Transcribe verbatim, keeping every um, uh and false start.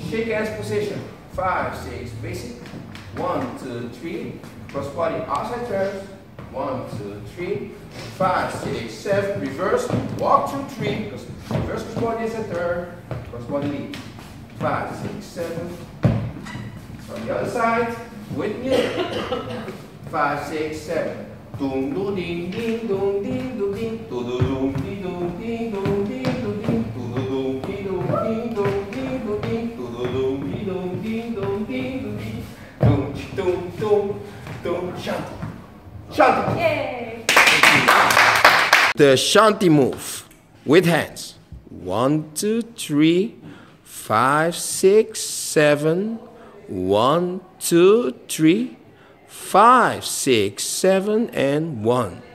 Shake hands position. Five, six, basic. One, two, three. Cross body outside turns. One, two, three. Five, six, seven. Reverse. Walk through three. Because reverse cross body is a turn. Cross body lead. Five, six, seven. From the other side. With music. Five, six, seven. Doom, do, ding, ding, doom, ding, do, ding, do, do, doom, ding, doom, ding, doom, ding, do, ding, do, do, doom, ding, doom, ding, doom, ding, do, ding, do, do, doom, ding, doom, ding, doom, ding, do, ding, doom, doom, doom, doom, shanty. Shanty. Yay! The shanty move with hands. One, two, three, five, six, seven. One, two, three, five, six, seven, and one.